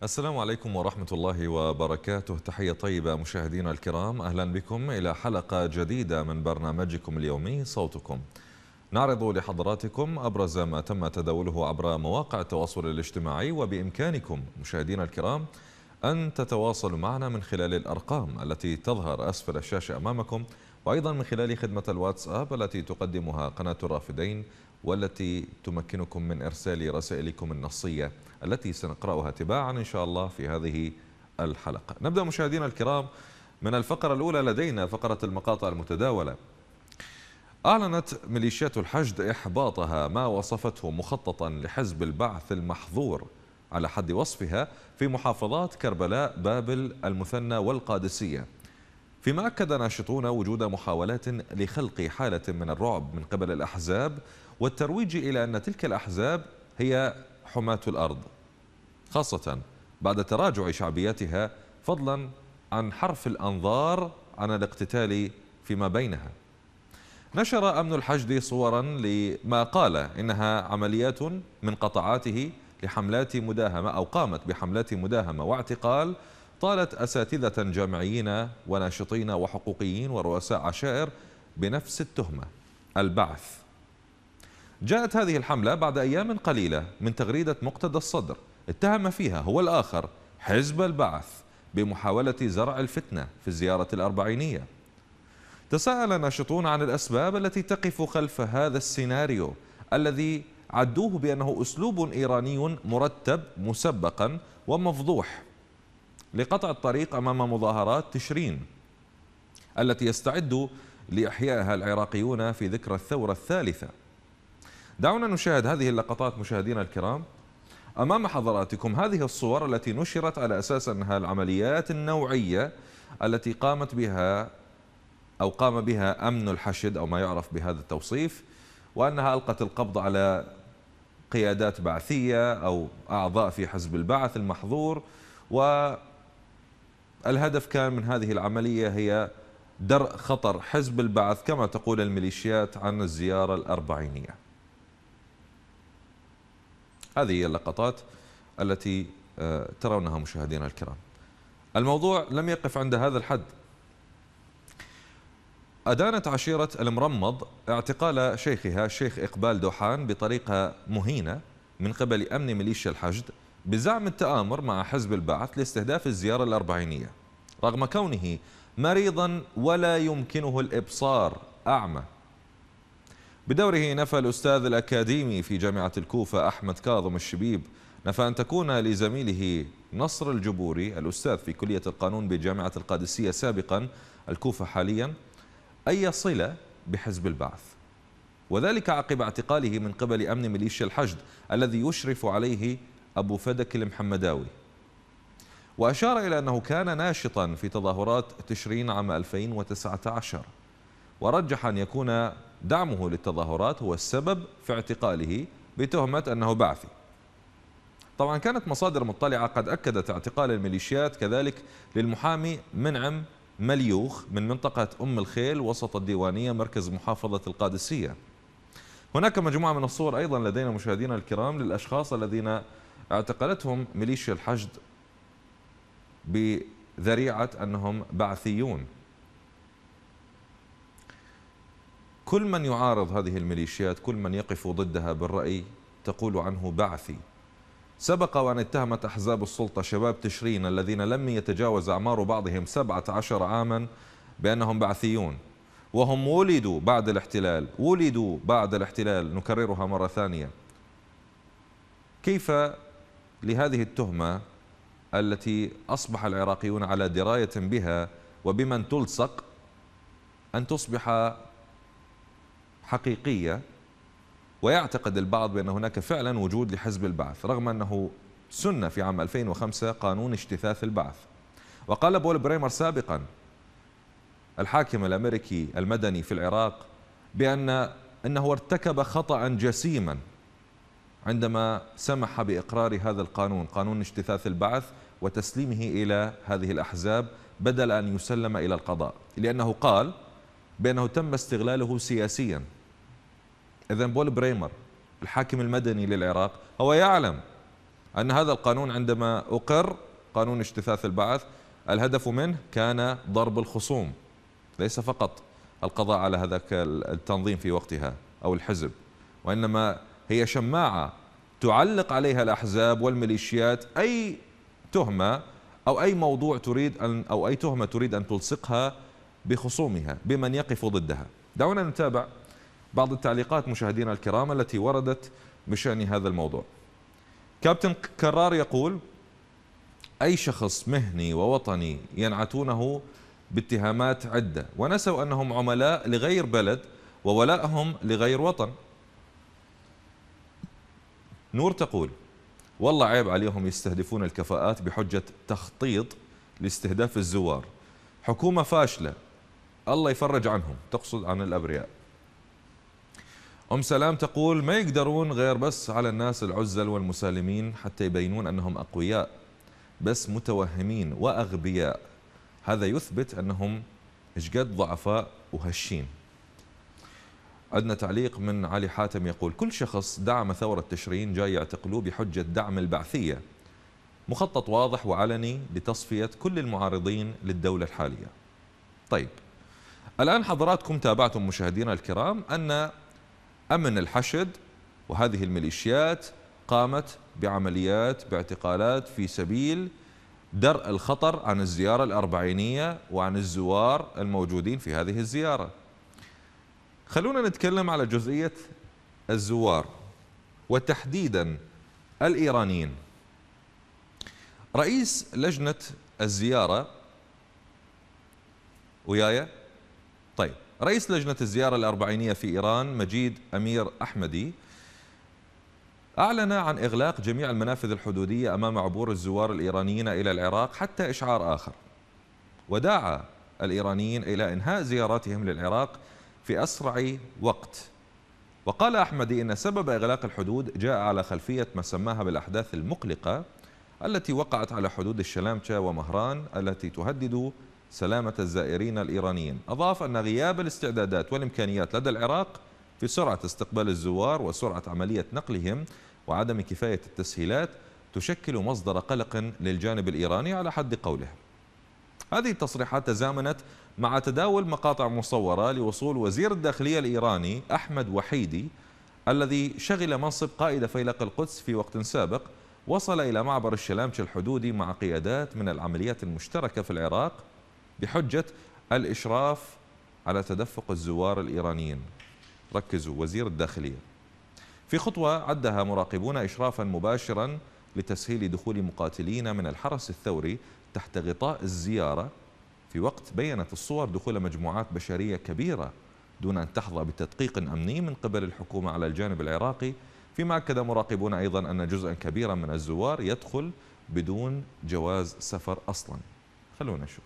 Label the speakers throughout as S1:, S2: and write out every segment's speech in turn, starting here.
S1: السلام عليكم ورحمة الله وبركاته. تحية طيبة مشاهدينا الكرام، أهلا بكم إلى حلقة جديدة من برنامجكم اليومي صوتكم. نعرض لحضراتكم أبرز ما تم تداوله عبر مواقع التواصل الاجتماعي، وبإمكانكم مشاهدينا الكرام أن تتواصلوا معنا من خلال الأرقام التي تظهر أسفل الشاشة أمامكم، وأيضا من خلال خدمة الواتساب التي تقدمها قناة الرافدين، والتي تمكنكم من إرسال رسائلكم النصية التي سنقرأها تباعا إن شاء الله في هذه الحلقة. نبدأ مشاهدينا الكرام من الفقرة الأولى لدينا، فقرة المقاطع المتداولة. أعلنت ميليشيات الحشد إحباطها ما وصفته مخططا لحزب البعث المحظور على حد وصفها في محافظات كربلاء، بابل، المثنى والقادسية، فيما أكد ناشطون وجود محاولات لخلق حالة من الرعب من قبل الأحزاب والترويج إلى أن تلك الأحزاب هي حماة الأرض، خاصة بعد تراجع شعبيتها، فضلا عن حرف الأنظار عن الاقتتال فيما بينها. نشر أمن الحشد صورا لما قال إنها عمليات من قطعاته لحملات مداهمة، أو قامت بحملات مداهمة واعتقال طالت أساتذة جامعيين وناشطين وحقوقيين ورؤساء عشائر بنفس التهمة، البعث. جاءت هذه الحملة بعد أيام قليلة من تغريدة مقتدى الصدر اتهم فيها هو الآخر حزب البعث بمحاولة زرع الفتنة في الزيارة الأربعينية. تساءل ناشطون عن الأسباب التي تقف خلف هذا السيناريو الذي عدوه بأنه أسلوب إيراني مرتب مسبقا ومفضوح لقطع الطريق أمام مظاهرات تشرين التي يستعد لإحيائها العراقيون في ذكرى الثورة الثالثة. دعونا نشاهد هذه اللقطات مشاهدينا الكرام. أمام حضراتكم هذه الصور التي نشرت على أساس أنها العمليات النوعية التي قامت بها أو قام بها أمن الحشد، أو ما يعرف بهذا التوصيف، وأنها ألقت القبض على قيادات بعثية أو أعضاء في حزب البعث المحظور، والهدف كان من هذه العملية هي درء خطر حزب البعث كما تقول الميليشيات عن الزيارة الأربعينية. هذه هي اللقطات التي ترونها مشاهدينا الكرام. الموضوع لم يقف عند هذا الحد. أدانت عشيرة المرمض اعتقال شيخها الشيخ إقبال دوحان بطريقة مهينة من قبل أمن ميليشيا الحشد بزعم التآمر مع حزب البعث لاستهداف الزيارة الأربعينية، رغم كونه مريضا ولا يمكنه الإبصار، أعمى. بدوره نفى الأستاذ الأكاديمي في جامعة الكوفة أحمد كاظم الشبيب نفى أن تكون لزميله نصر الجبوري الأستاذ في كلية القانون بجامعة القادسية سابقا، الكوفة حاليا، أي صلة بحزب البعث، وذلك عقب اعتقاله من قبل أمن ميليشيا الحشد الذي يشرف عليه أبو فدك المحمداوي. وأشار إلى أنه كان ناشطا في تظاهرات تشرين عام 2019، ورجح أن يكون دعمه للتظاهرات هو السبب في اعتقاله بتهمة أنه بعثي. طبعا كانت مصادر مطلعة قد أكدت اعتقال الميليشيات كذلك للمحامي منعم مليوخ من منطقة أم الخيل وسط الديوانية مركز محافظة القادسية. هناك مجموعة من الصور أيضا لدينا مشاهدينا الكرام للأشخاص الذين اعتقلتهم ميليشيا الحشد بذريعة أنهم بعثيون. كل من يعارض هذه الميليشيات، كل من يقف ضدها بالرأي تقول عنه بعثي. سبق وأن اتهمت أحزاب السلطة شباب تشرين الذين لم يتجاوز أعمار بعضهم 17 عاما بأنهم بعثيون، وهم ولدوا بعد الاحتلال، نكررها مرة ثانية. كيف لهذه التهمة التي أصبح العراقيون على دراية بها وبمن تلصق أن تصبح حقيقية، ويعتقد البعض بأن هناك فعلا وجود لحزب البعث، رغم أنه سن في عام 2005 قانون اجتثاث البعث. وقال بول بريمر سابقا الحاكم الأمريكي المدني في العراق أنه ارتكب خطأ جسيما عندما سمح بإقرار هذا القانون، قانون اجتثاث البعث، وتسليمه إلى هذه الأحزاب بدل أن يسلم إلى القضاء، لأنه قال بأنه تم استغلاله سياسيا. إذن بول بريمر الحاكم المدني للعراق هو يعلم أن هذا القانون عندما أقر، قانون اجتثاث البعث، الهدف منه كان ضرب الخصوم، ليس فقط القضاء على هذاك التنظيم في وقتها أو الحزب، وإنما هي شماعة تعلق عليها الأحزاب والميليشيات أي تهمة أو أي موضوع تريد أن أو أي تهمة تريد أن تلصقها بخصومها، بمن يقف ضدها. دعونا نتابع بعض التعليقات مشاهدينا الكرام التي وردت بشأن هذا الموضوع. كابتن كرار يقول: أي شخص مهني ووطني ينعتونه باتهامات عدة ونسوا أنهم عملاء لغير بلد وولائهم لغير وطن. نور تقول: والله عيب عليهم يستهدفون الكفاءات بحجة تخطيط لاستهداف الزوار، حكومة فاشلة الله يفرج عنهم، تقصد عن الأبرياء. أم سلام تقول: ما يقدرون غير بس على الناس العزل والمسالمين حتى يبينون أنهم أقوياء، بس متوهمين وأغبياء، هذا يثبت أنهم إشقد ضعفاء وهشين. عندنا تعليق من علي حاتم يقول: كل شخص دعم ثورة تشرين جاي يعتقلوه بحجة دعم البعثية، مخطط واضح وعلني لتصفية كل المعارضين للدولة الحالية. طيب، الآن حضراتكم تابعتم مشاهدينا الكرام أن أمن الحشد وهذه الميليشيات قامت بعمليات باعتقالات في سبيل درء الخطر عن الزيارة الأربعينية وعن الزوار الموجودين في هذه الزيارة. خلونا نتكلم على جزئية الزوار وتحديدا الإيرانيين. رئيس لجنة الزيارة وياي؟ طيب، رئيس لجنة الزيارة الأربعينية في إيران مجيد أمير أحمدي أعلن عن إغلاق جميع المنافذ الحدودية أمام عبور الزوار الإيرانيين إلى العراق حتى إشعار آخر، ودعا الإيرانيين إلى إنهاء زياراتهم للعراق في أسرع وقت. وقال أحمدي إن سبب إغلاق الحدود جاء على خلفية ما سماها بالأحداث المقلقة التي وقعت على حدود الشلامشة ومهران التي تهدد سلامة الزائرين الإيرانيين. أضاف أن غياب الاستعدادات والإمكانيات لدى العراق في سرعة استقبال الزوار وسرعة عملية نقلهم وعدم كفاية التسهيلات تشكل مصدر قلق للجانب الإيراني على حد قوله. هذه التصريحات تزامنت مع تداول مقاطع مصورة لوصول وزير الداخلية الإيراني أحمد وحيدي الذي شغل منصب قائد فيلق القدس في وقت سابق، وصل إلى معبر الشلامشة الحدودي مع قيادات من العمليات المشتركة في العراق بحجة الإشراف على تدفق الزوار الإيرانيين. ركزوا، وزير الداخلية في خطوة عدها مراقبون إشرافا مباشرا لتسهيل دخول مقاتلين من الحرس الثوري تحت غطاء الزيارة، في وقت بيّنت الصور دخول مجموعات بشرية كبيرة دون أن تحظى بتدقيق أمني من قبل الحكومة على الجانب العراقي، فيما أكد مراقبون أيضا أن جزءا كبيرا من الزوار يدخل بدون جواز سفر أصلا. خلونا نشوف.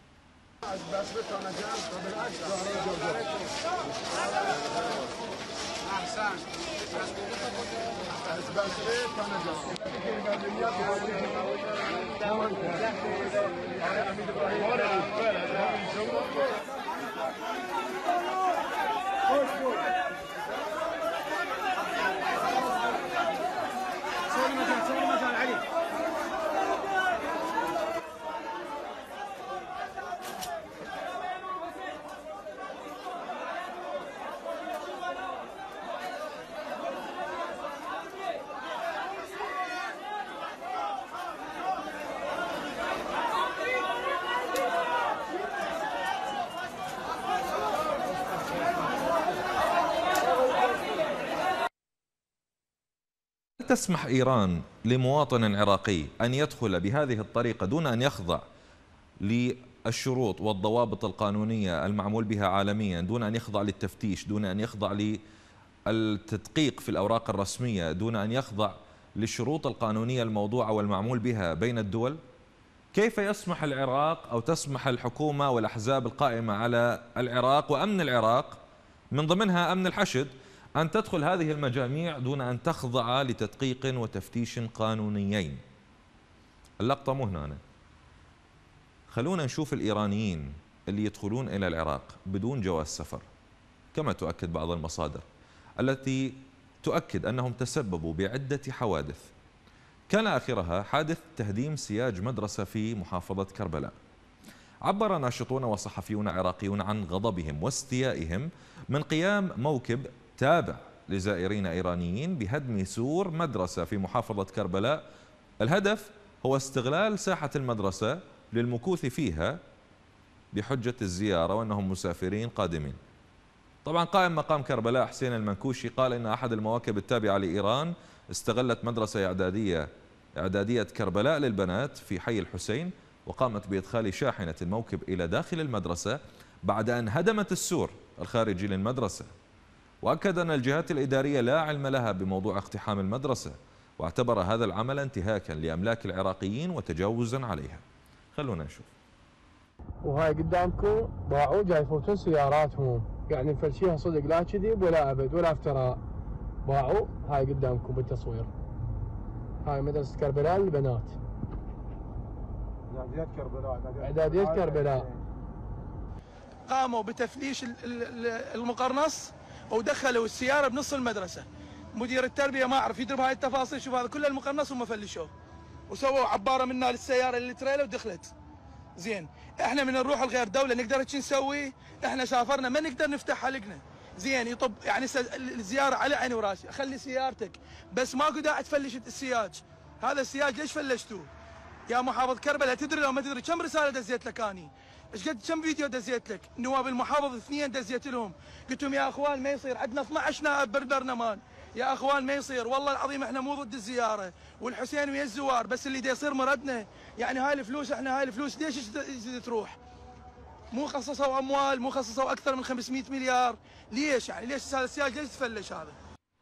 S1: تسمح إيران لمواطن عراقي أن يدخل بهذه الطريقة دون أن يخضع للشروط والضوابط القانونية المعمول بها عالميا، دون أن يخضع للتفتيش، دون أن يخضع للتدقيق في الأوراق الرسمية، دون أن يخضع للشروط القانونية الموضوعة والمعمول بها بين الدول؟ كيف يسمح العراق أو تسمح الحكومة والأحزاب القائمة على العراق وأمن العراق من ضمنها أمن الحشد أن تدخل هذه المجاميع دون أن تخضع لتدقيق وتفتيش قانونيين؟ اللقطة مو هنا. خلونا نشوف الإيرانيين اللي يدخلون إلى العراق بدون جواز سفر، كما تؤكد بعض المصادر التي تؤكد أنهم تسببوا بعدة حوادث كان آخرها حادث تهديم سياج مدرسة في محافظة كربلاء. عبر ناشطون وصحفيون عراقيون عن غضبهم واستيائهم من قيام موكب تابع لزائرين إيرانيين بهدم سور مدرسة في محافظة كربلاء. الهدف هو استغلال ساحة المدرسة للمكوث فيها بحجة الزيارة وأنهم مسافرين قادمين. طبعا قائم مقام كربلاء حسين المنكوشي قال إن أحد المواكب التابعة لإيران استغلت مدرسة إعدادية كربلاء للبنات في حي الحسين، وقامت بإدخال شاحنة الموكب إلى داخل المدرسة بعد أن هدمت السور الخارجي للمدرسة. وأكد أن الجهات الإدارية لا علم لها بموضوع اقتحام المدرسة، واعتبر هذا العمل انتهاكا لأملاك العراقيين وتجاوزا عليها. خلونا نشوف.
S2: وهاي قدامكم باعوا جاي يفوتون سياراتهم، يعني نفلشيها صدق لا كذب ولا أبد ولا افتراء. باعوا هاي قدامكم بالتصوير. هاي مدرسة كربلاء للبنات. إعدادية كربلاء.
S3: قاموا بتفليش المقرنص ودخلوا السيارة بنص المدرسة. مدير التربية ما أعرف يدري بهاي التفاصيل. شوف هذا كل المقرنص هم فلشوه وسووا عبارة منها للسيارة اللي تريلا ودخلت. زين احنا من نروح الغير دولة نقدر شو نسوي؟ احنا سافرنا ما نقدر نفتح حلقنا. زين يطب يعني الزيارة على عيني وراسي، خلي سيارتك بس ماكو داعي تفلش السياج. هذا السياج ليش فلشتوه؟ يا محافظ كربلاء تدري لو ما تدري كم رسالة دزيت لك اني؟ ايش قد كم فيديو دزيت لك؟ نواب المحافظ 2 دزيت لهم، قلت لهم يا اخوان ما يصير عندنا 12 نائب بالبرلمان، يا اخوان ما يصير والله العظيم احنا مو ضد الزياره والحسين ويا الزوار، بس اللي دا يصير مردنا، يعني هاي الفلوس احنا هاي الفلوس ليش تروح؟ مو خصصوا اموال، مو خصصوا اكثر من 500 مليار، ليش يعني ليش هذا السياج ليش تفلش هذا؟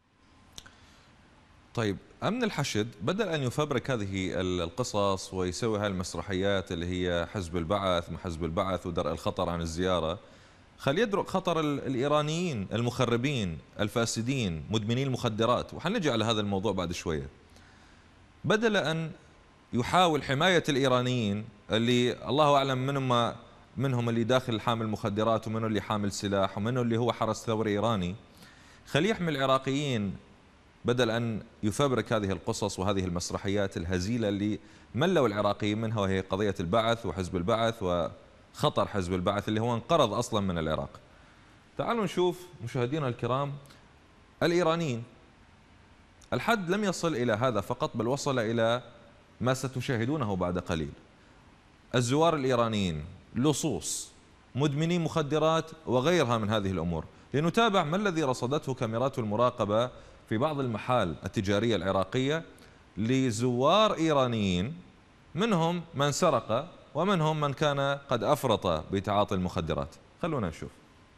S1: طيب أمن الحشد بدل أن يفبرك هذه القصص ويسوي هاي المسرحيات اللي هي حزب البعث ما حزب البعث ودرء الخطر عن الزيارة، خلي يدرك خطر الإيرانيين المخربين الفاسدين مدمني المخدرات، وحنجي على هذا الموضوع بعد شوية. بدل أن يحاول حماية الإيرانيين اللي الله أعلم منهم اللي داخل حامل مخدرات ومنه اللي حامل سلاح ومنه اللي هو حرس ثوري إيراني، خليه يحمي العراقيين بدل أن يفبرك هذه القصص وهذه المسرحيات الهزيلة اللي ملوا العراقيين منها، وهي قضية البعث وحزب البعث وخطر حزب البعث اللي هو انقرض أصلا من العراق. تعالوا نشوف مشاهدينا الكرام، الإيرانيين الحد لم يصل إلى هذا فقط، بل وصل إلى ما ستشاهدونه بعد قليل. الزوار الإيرانيين، لصوص، مدمني مخدرات وغيرها من هذه الأمور. لنتابع ما الذي رصدته كاميرات المراقبة في بعض المحال التجارية العراقية لزوار إيرانيين، منهم من سرق ومنهم من كان قد أفرط بتعاطي المخدرات. خلونا نشوف.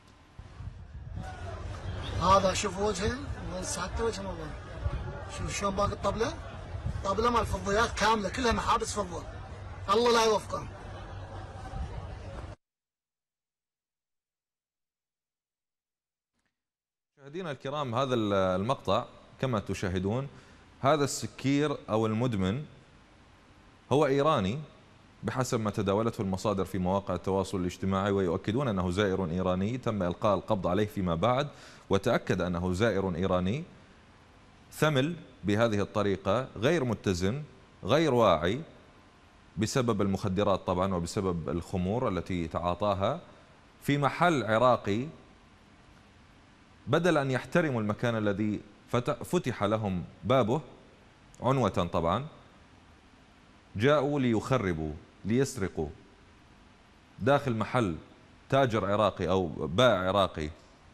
S4: هذا شوف وجهه حتى وجه موضوع. شوف شلون باقي الطبلة، طبلة مال فضيات كاملة كلها محابس فضة، الله لا يوفقه.
S1: مشاهدينا الكرام، هذا المقطع كما تشاهدون، هذا السكير أو المدمن هو إيراني بحسب ما تداولته المصادر في مواقع التواصل الاجتماعي، ويؤكدون أنه زائر إيراني تم إلقاء القبض عليه فيما بعد، وتأكد أنه زائر إيراني ثمل بهذه الطريقة، غير متزن، غير واعي، بسبب المخدرات طبعا وبسبب الخمور التي تعاطاها في محل عراقي. بدل أن يحترموا المكان الذي فتح لهم بابه عنوة طبعا، جاءوا ليخربوا ليسرقوا داخل محل تاجر عراقي أو بائع عراقي.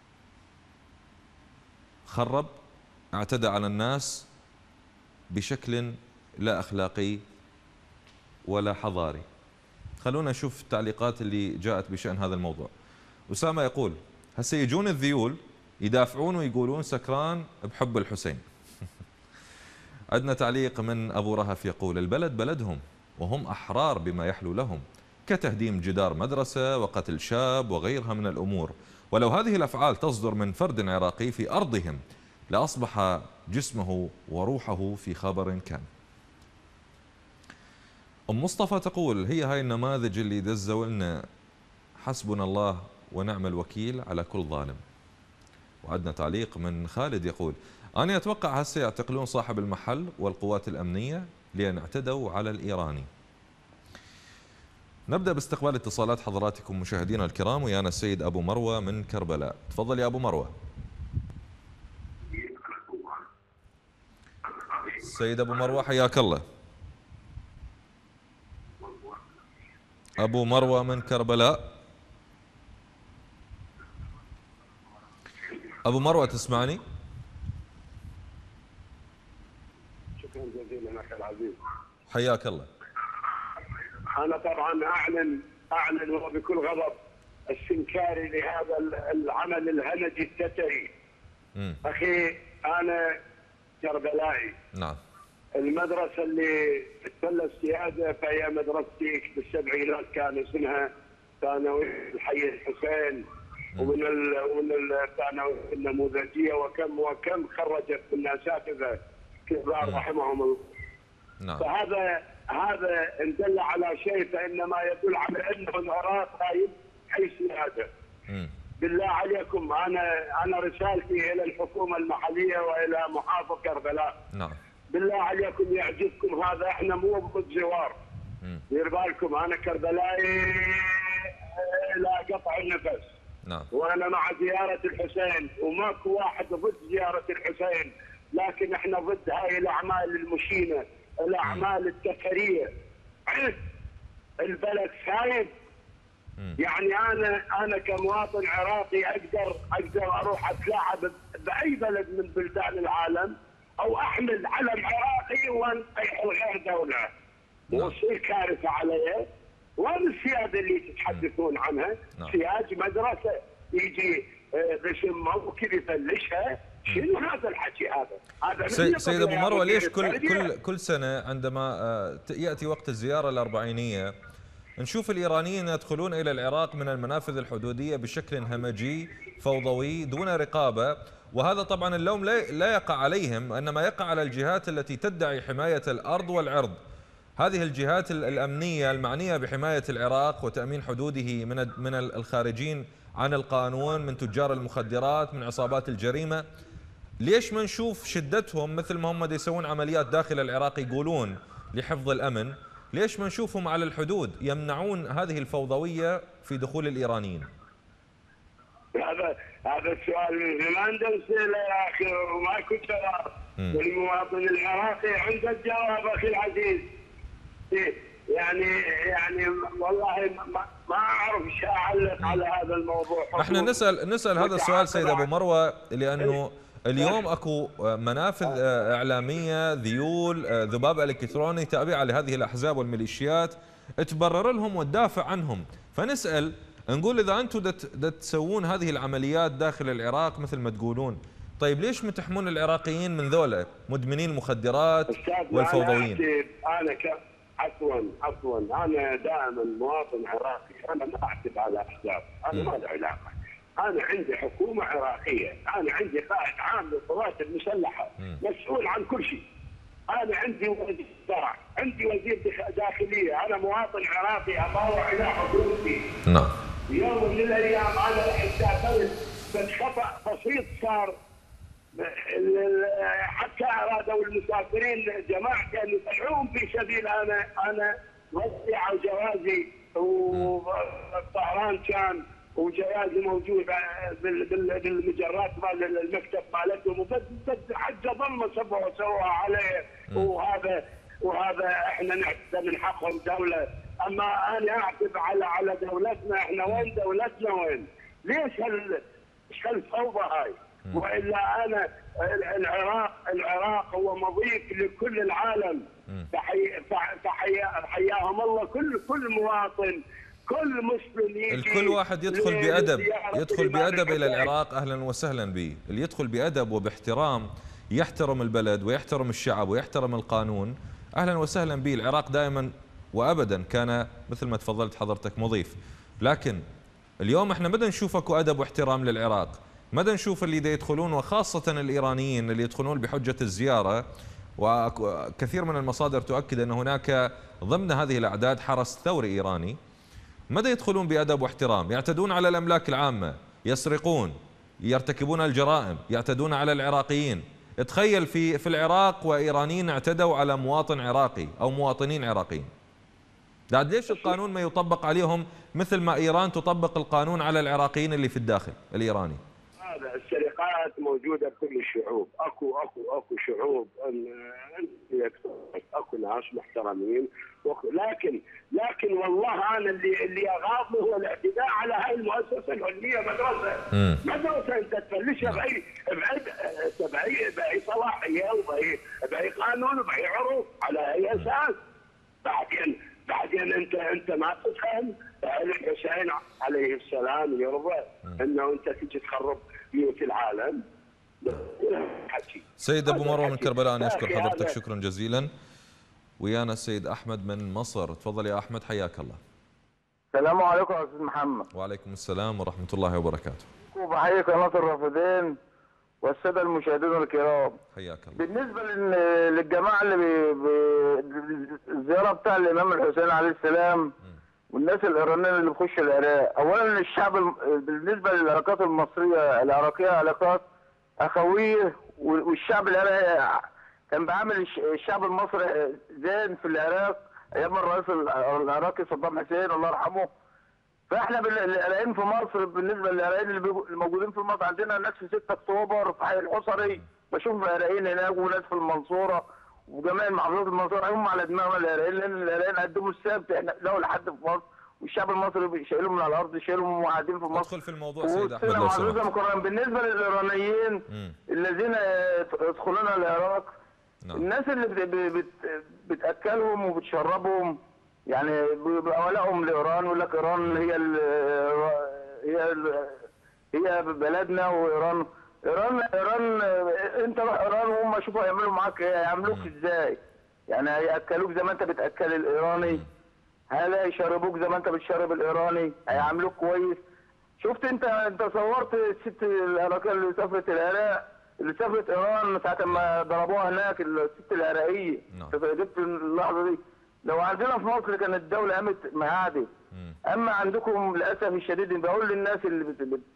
S1: خرب، اعتدى على الناس بشكل لا أخلاقي ولا حضاري. خلونا نشوف التعليقات اللي جاءت بشأن هذا الموضوع. أسامة يقول هسه يجون الذيول يدافعون ويقولون سكران بحب الحسين. عندنا تعليق من أبو رهف يقول البلد بلدهم وهم أحرار بما يحلو لهم، كتهديم جدار مدرسة وقتل شاب وغيرها من الأمور، ولو هذه الأفعال تصدر من فرد عراقي في أرضهم لأصبح جسمه وروحه في خبر كان. أم مصطفى تقول هي هاي النماذج اللي دزوا لنا حسبنا الله ونعم الوكيل على كل ظالم. وعندنا تعليق من خالد يقول أنا أتوقع هسه يعتقلون صاحب المحل والقوات الأمنية لأن اعتدوا على الإيراني. نبدأ باستقبال اتصالات حضراتكم مشاهدينا الكرام، ويانا السيد أبو مروة من كربلاء. تفضل يا أبو مروة. السيد أبو مروة حياك الله. أبو مروة من كربلاء. أبو مروة تسمعني؟
S5: شكرا جزيلا أخي العزيز.
S1: حياك الله.
S5: أنا طبعا أعلن وبكل غضب استنكاري لهذا العمل الهمجي التتري. أخي أنا كربلائي.
S1: نعم.
S5: المدرسة اللي تولى السيادة فهي مدرستي بالسبعينات، كان اسمها ثانوي الحي الحسين، ومن الثانوي النموذجية، وكم خرجت من أساتذة كبار رحمهم الله.
S1: نعم.
S5: هذا إن دل على شيء فإنما يدل على أنه العراق غايب حي سيادة. بالله عليكم أنا رسالتي إلى الحكومة المحلية وإلى محافظ كربلاء.
S1: نعم.
S5: بالله عليكم يعجبكم هذا، احنا مو ضد زوار. دير بالكم انا كربلائي لا قطع النفس.
S1: نعم.
S5: وانا مع زيارة الحسين، وماكو واحد ضد زيارة الحسين، لكن احنا ضد هاي الاعمال المشينة، الاعمال التكرية. البلد سايب. يعني انا كمواطن عراقي اقدر اروح اتلاعب باي بلد من بلدان العالم، او احمل علم عراقي وانطيح غير دوله وتصير كارثه علي. وين السياده اللي تتحدثون عنها؟ سياج مدرسه يجي باسم موكل يفلشها. شنو هذا الحكي هذا؟
S1: سيد ابو مروه، ليش كل سنه عندما ياتي وقت الزياره الاربعينيه نشوف الايرانيين يدخلون الى العراق من المنافذ الحدوديه بشكل همجي فوضوي دون رقابه؟ وهذا طبعا اللوم لا يقع عليهم، انما يقع على الجهات التي تدعي حمايه الارض والعرض. هذه الجهات الامنيه المعنيه بحمايه العراق وتامين حدوده من الخارجين عن القانون، من تجار المخدرات، من عصابات الجريمه. ليش ما نشوف شدتهم مثل ما هم يسوون عمليات داخل العراق يقولون لحفظ الامن؟ ليش ما نشوفهم على الحدود يمنعون هذه الفوضوية في دخول الإيرانيين؟
S5: هذا السؤال من زمان نسأله يا أخي، وماكو جواب. والمواطن العراقي عنده الجواب أخي العزيز. يعني والله ما أعرف ايش أعلق على هذا الموضوع.
S1: احنا نسأل هذا السؤال سيد أبو مروة لأنه اليوم اكو منافذ اعلاميه، ذيول، ذباب الكتروني تابعه لهذه الاحزاب والميليشيات تبرر لهم وتدافع عنهم، فنسال نقول اذا انتم تسوون هذه العمليات داخل العراق مثل ما تقولون، طيب ليش ما تحمون العراقيين من ذولا مدمنين المخدرات والفوضويين؟
S5: عفوا انا دائما مواطن عراقي، انا ما اعتب على احزاب، انا ما له علاقه. أنا عندي حكومة عراقية، أنا عندي قائد عام للقوات المسلحة مسؤول عن كل شيء. أنا عندي وزير زرع، عندي وزير داخلية، أنا مواطن عراقي أطاوع إلى حكومتي.
S1: نعم.
S5: يوم من الأيام أنا رحت اعترف بالخطأ بسيط صار، حتى أرادوا المسافرين جماعتي أن يطلعون في سبيل أنا وزع جوازي، والطهران كان وجوازي موجود بالمجرات مال المكتب مالتهم، وبس حتى ظلمه سووها عليه. وهذا احنا نعتبر من حقهم دوله، اما انا اعتب على دولتنا. احنا وين دولتنا وين؟ ليش هالفوضى هاي؟ والا انا العراق هو مضيف لكل العالم. فحياهم الله كل مواطن، كل مسلم يجي،
S1: الكل واحد يدخل بأدب إلى العراق أهلا وسهلا به. اللي يدخل بأدب وباحترام يحترم البلد ويحترم الشعب ويحترم القانون أهلا وسهلا به. العراق دائما وأبدا كان مثل ما تفضلت حضرتك مضيف، لكن اليوم احنا مدى نشوف اكو أدب واحترام للعراق، مدى نشوف اللي دا يدخلون، وخاصة الإيرانيين اللي يدخلون بحجة الزيارة، وكثير من المصادر تؤكد أن هناك ضمن هذه الأعداد حرس ثوري إيراني، ماذا يدخلون بأدب واحترام، يعتدون على الأملاك العامة، يسرقون، يرتكبون الجرائم، يعتدون على العراقيين. تخيل في العراق وإيرانيين اعتدوا على مواطن عراقي أو مواطنين عراقيين، بعد ليش القانون ما يطبق عليهم مثل ما إيران تطبق القانون على العراقيين اللي في الداخل الإيراني؟
S5: هذا السرقات موجوده بكل الشعوب، اكو شعوب اكو ناس محترمين، لكن والله انا اللي اغاض هو الاعتداء على هاي المؤسسه العلميه. مدرسه انت تفلشها باي صلاحيه وباي قانون وباي عروف، على اي اساس؟ بعدين انت ما تفهم الحسين عليه السلام يرضى انه انت تجي تخرب بيوت العالم.
S1: سيد ابو مروه من كربلاء، انا اشكر حضرتك شكرا جزيلا. ويانا السيد احمد من مصر، تفضل يا احمد حياك الله.
S6: السلام عليكم يا استاذ محمد.
S1: وعليكم السلام ورحمه الله وبركاته.
S6: وبحيي قناه الرافدين والساده المشاهدين الكرام.
S1: حياك الله.
S6: بالنسبه للجماعه اللي الزياره بتاع الامام الحسين عليه السلام والناس الايرانيين اللي بيخشوا العراق، اولا الشعب بالنسبه للعلاقات المصريه العراقيه علاقات اخويه، والشعب العراقي كان بيعامل الشعب المصري زين في العراق ايام الرئيس العراقي صدام حسين الله يرحمه. فاحنا العراقيين في مصر بالنسبه للعراقيين اللي موجودين في مصر، عندنا ناس في 6 اكتوبر في حي الحصري، بشوف العراقيين هناك وناس في المنصوره وجميع محافظات المنصوره هم على دماغنا العراقيين، لان العراقيين قدموا السبت احنا لو حد في مصر، والشعب المصري شايلهم من على الارض، شايلهم وقاعدين في مصر.
S1: ادخل في الموضوع سيد احمد لو
S6: سمحت. بالنسبه للايرانيين الذين يدخلون العراق، الناس اللي بتاكلهم وبتشربهم يعني بولائهم لايران، يقول لك ايران هي بلدنا، وايران انت روح ايران وهم شوفوا هيعملوا معاك ايه، هيعملوك ازاي؟ يعني هياكلوك زي ما انت بتاكل الايراني؟ هل هيشربوك زي ما انت بتشرب الايراني؟ هيعاملوك كويس؟ شفت انت صورت الست العراقيه اللي سافرت العراق، اللي سافرت ايران ساعه ما ضربوها هناك، الست العراقيه. جبت اللحظه دي. لو عندنا في مصر كانت الدوله قامت معادي. اما عندكم للاسف الشديد، بقول للناس اللي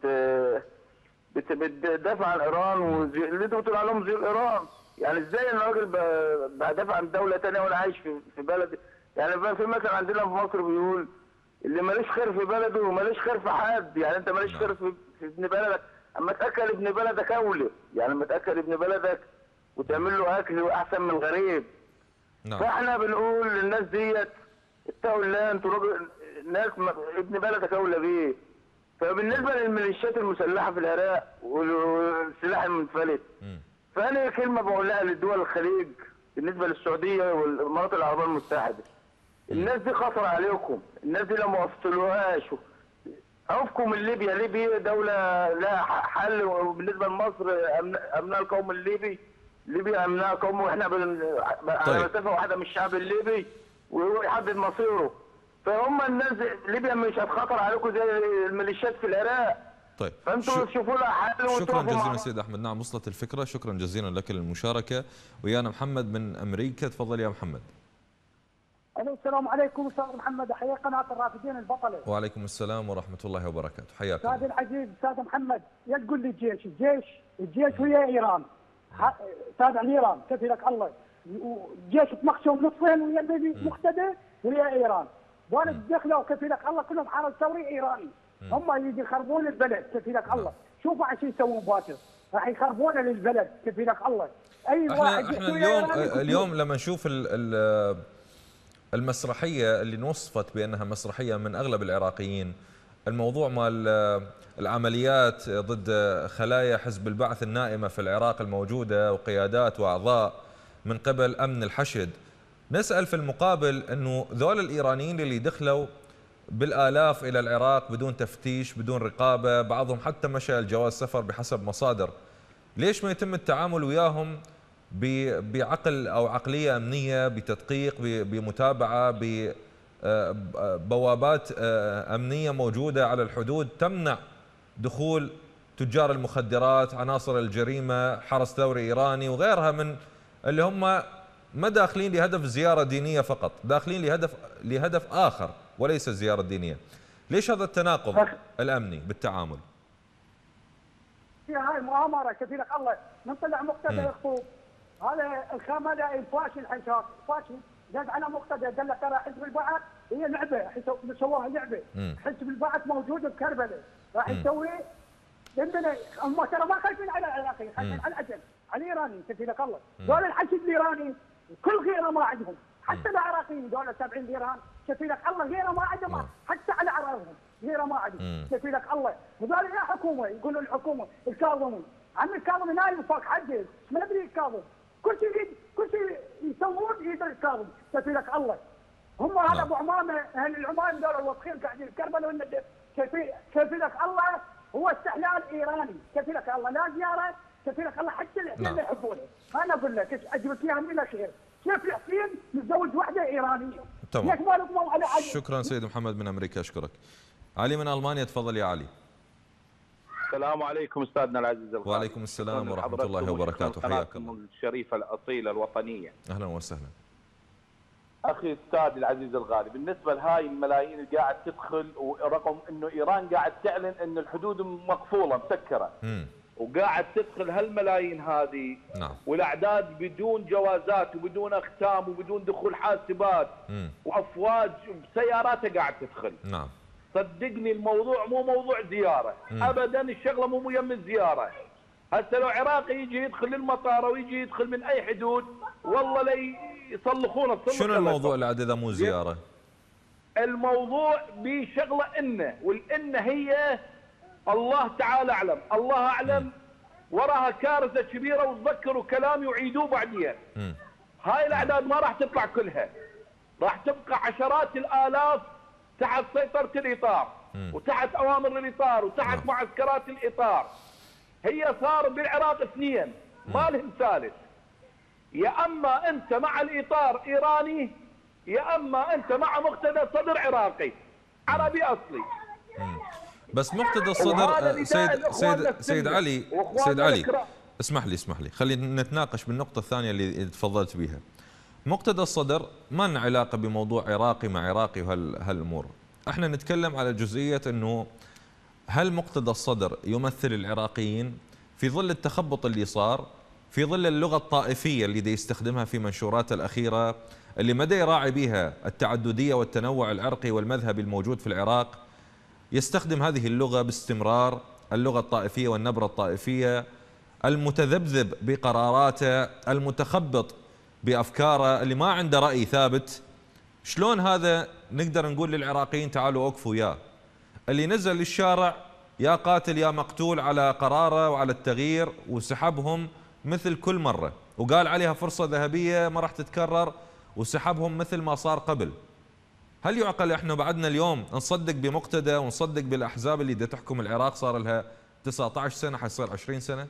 S6: بتدافع عن ايران واللي انتوا بتقولوا عليهم زي ايران، يعني ازاي الراجل بدافع عن دوله ثانيه وانا عايش في بلد؟ يعني في مثلا عندنا في مصر بيقول اللي ماليش خير في بلده وماليش خير في حد، يعني انت ماليش خير في ابن بلدك، اما تاكل ابن بلدك اولى، يعني اما تاكل ابن بلدك وتعمل له اكل احسن من الغريب. فاحنا بنقول للناس ديت اتقوا الله، انتوا ناس ابن بلدك اولى بيه. فبالنسبه للميليشيات المسلحه في العراق والسلاح المنفلت، فانا كلمه بقولها للدول الخليج بالنسبه للسعوديه والامارات العربيه المتحده، الناس دي خطر عليكم، الناس دي لو ما وصلتلوهاش عوفكم من ليبيا. ليبيا دوله لها حل، وبالنسبه لمصر ابناء القوم الليبي، ليبيا ابناء قوم، واحنا على مسافه واحده من الشعب الليبي وهو يحدد مصيره. فهم الناس ليبيا مش هتخطر عليكم زي الميليشيات في العراق.
S1: طيب
S6: فانتوا تشوفوا لها حل.
S1: شكرا جزيلا سيد احمد. نعم وصلت الفكره، شكرا جزيلا لك للمشاركه. ويانا محمد من امريكا، تفضل يا محمد.
S7: السلام عليكم استاذ محمد، حيا قناه الرافدين البطله.
S1: وعليكم السلام ورحمه الله وبركاته، حياك
S7: استاذ العزيز استاذ محمد، يا تقول لي الجيش ويا ايران، تابع لايران كفيلك الله، الجيش مقسوم نصفين ويا اللي مقتدى ويا ايران، دول دخلوا كفيلك الله كلهم حرس ثوري ايراني، هم يجي يخربون البلد كفيلك الله، شوفوا عشان يسوون باكر، راح يخربون للبلد كفيلك الله. اي واحد
S1: احنا اليوم لما نشوف المسرحيه اللي نوصفت بانها مسرحيه من اغلب العراقيين، الموضوع مال العمليات ضد خلايا حزب البعث النائمه في العراق الموجوده وقيادات واعضاء من قبل امن الحشد، نسال في المقابل انه ذول الايرانيين اللي دخلوا بالالاف الى العراق بدون تفتيش بدون رقابه، بعضهم حتى مشى الجواز سفر بحسب مصادر، ليش ما يتم التعامل وياهم بعقل او عقليه امنيه، بتدقيق، بمتابعه، ببوابات امنيه موجوده على الحدود تمنع دخول تجار المخدرات، عناصر الجريمه، حرس ثوري ايراني وغيرها من اللي هم ما داخلين لهدف زياره دينيه فقط، داخلين لهدف اخر وليس الزياره الدينيه. ليش هذا التناقض الامني بالتعامل؟
S7: فيها هاي مؤامره كفيلك الله من طلع مقتدى يخطب هذا الخامله فاشل حشاش فاشل زاد على مقتدى قال لك ترى حزب البعث هي لعبه سووها لعبه حزب البعث موجود بكربلاء راح يسوي عندنا هم ترى ما خايفين على العراقيين خايفين على العجل على الايرانيين كفيلك الله دول الحشد الايراني كل غيره ما عندهم حتى العراقيين دول تابعين لايران كفيلك الله غيره ما عندهم حتى على اعراضهم غيره ما عندهم كفيلك الله وذول يا حكومه يقولوا الحكومه الكاظمي عم الكاظمي نايم فوق حجز ما ادري الكاظم كل شيء يسوون يقدر الكاظم كفيلك الله هم هذا ابو عمامه اهل العمام دول الوسخين قاعدين كربلاء والندب كفيلك الله هو استحلال ايراني كفيلك الله لا زياره كفيلك الله حتى الحسين يحبونه انا اقول لك اجيب لك اياها من الاخير كيف الحسين متزوج واحده ايرانيه
S1: تمام
S7: ليش ما نضمن على علي
S1: شكرا سيد محمد من امريكا اشكرك. علي من المانيا تفضل يا علي.
S8: السلام عليكم استاذنا العزيز الغالي.
S1: وعليكم السلام ورحمه الله وبركاته حياك الله.
S8: الشريفه الاصيله الوطنيه.
S1: اهلا وسهلا.
S8: اخي استاذ العزيز الغالي بالنسبه لهاي الملايين اللي قاعد تدخل ورغم انه ايران قاعد تعلن ان الحدود مقفوله مسكره وقاعد تدخل هالملايين هذه
S1: نعم
S8: والاعداد بدون جوازات وبدون اختام وبدون دخول حاسبات وافواج بسياراتها قاعد تدخل
S1: نعم
S8: صدقني الموضوع مو موضوع زياره ابدا الشغله مو يم الزياره هسه لو عراقي يجي يدخل للمطار ويجي يدخل من اي حدود والله لا يصلخونه
S1: شنو الموضوع اللي اذا مو زياره؟
S8: الموضوع بشغله انه والانه هي الله تعالى اعلم الله اعلم وراها كارثه كبيره وتذكروا كلامي وعيدوه بعدين. هاي الاعداد ما راح تطلع كلها راح تبقى عشرات الالاف تحت سيطره الاطار وتحت اوامر الاطار وتحت معسكرات الاطار. هي صار بالعراق اثنين ما لهم ثالث يا اما انت مع الاطار ايراني يا اما انت مع مقتدى صدر عراقي عربي اصلي.
S1: بس مقتدى الصدر سيد علي اسمح لي خلينا نتناقش بالنقطة الثانية اللي تفضلت بها. مقتدى الصدر ما لنا علاقة بموضوع عراقي مع عراقي وهالامور، احنا نتكلم على جزئية انه هل مقتدى الصدر يمثل العراقيين في ظل التخبط اللي صار، في ظل اللغة الطائفية اللي دي يستخدمها في منشوراته الأخيرة اللي مدى يراعي بها التعددية والتنوع العرقي والمذهبي الموجود في العراق، يستخدم هذه اللغة باستمرار، اللغة الطائفية والنبرة الطائفية، المتذبذب بقراراته، المتخبط بأفكاره، اللي ما عنده رأي ثابت. شلون هذا نقدر نقول للعراقيين تعالوا وقفوا ياه؟ اللي نزل للشارع يا قاتل يا مقتول على قراره وعلى التغيير وسحبهم مثل كل مرة وقال عليها فرصة ذهبية ما راح تتكرر وسحبهم مثل ما صار قبل. هل يعقل احنا بعدنا اليوم نصدق بمقتدى ونصدق بالاحزاب اللي تحكم العراق صار لها 19 سنه حيصير 20 سنه؟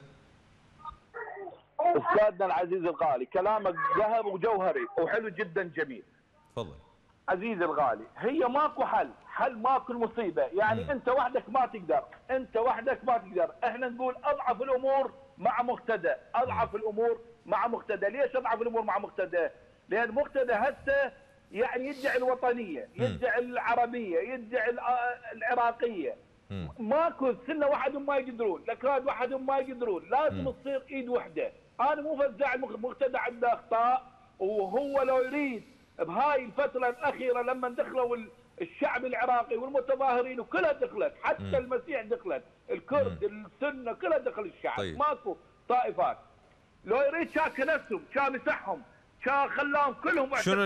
S8: استاذنا العزيز الغالي كلامك ذهب وجوهري وحلو جدا جميل.
S1: تفضل.
S8: عزيزي الغالي هي ماكو حل ماكو المصيبه يعني انت وحدك ما تقدر احنا نقول اضعف الامور مع مقتدى اضعف الامور مع مقتدى. ليش اضعف الامور مع مقتدى؟ لان مقتدى هسه يعني يدعي الوطنيه يدعي العربيه يدعي العراقيه ماكو سنه وحدهم ما يقدرون الاكراد وحدهم ما يقدرون لازم تصير ايد وحده. انا مو فزاع مقتدى عنده اخطاء وهو لو يريد بهاي الفتره الاخيره لما دخلوا الشعب العراقي والمتظاهرين وكلها دخلت حتى المسيح دخلت الكرد السنه كلها دخل الشعب. طيب. ماكو طائفات لو يريد شا كنسهم شا مسحهم شا خلاهم كلهم
S1: شنو